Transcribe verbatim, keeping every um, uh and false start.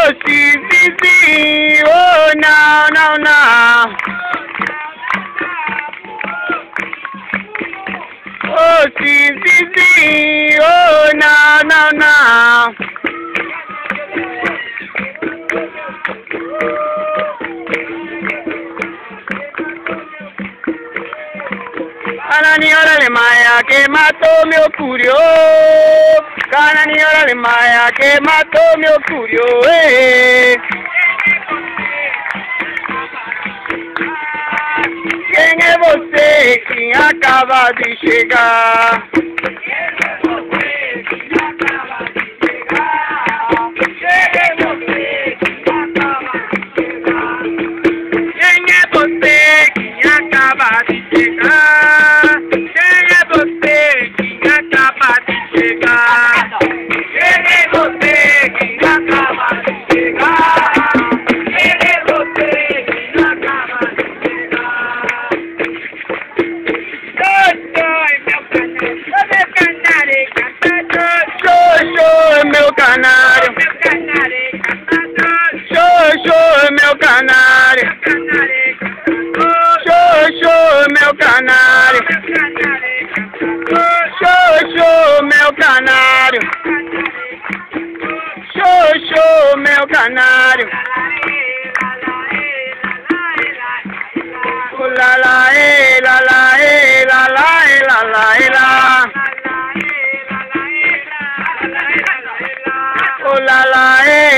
sim, sim, sim, oh, não, não, não. Oh, sim, sim, sim, oh, não, não, não. Cananiora Alemanha que matou meu curio. Cananiora Alemanha que matou meu curio. Eh. Quem é você que acaba de chegar? Quem é você que acaba de chegar? Quem é você que acaba de chegar? Quem é você que acaba de chegar? Quem é você que acaba de chegar? Xoxô, meu canário, xoxô, meu canário, xoxô, meu canário, xoxô, meu canário, xoxô, meu canário. La la eh, la la eh, la la eh, la la eh, la. Oh la la eh.